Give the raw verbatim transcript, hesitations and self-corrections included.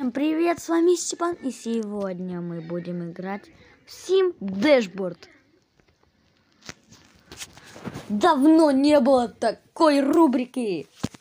Всем привет, с вами Степан, и сегодня мы будем играть в Sim Dashboard. Давно не было такой рубрики.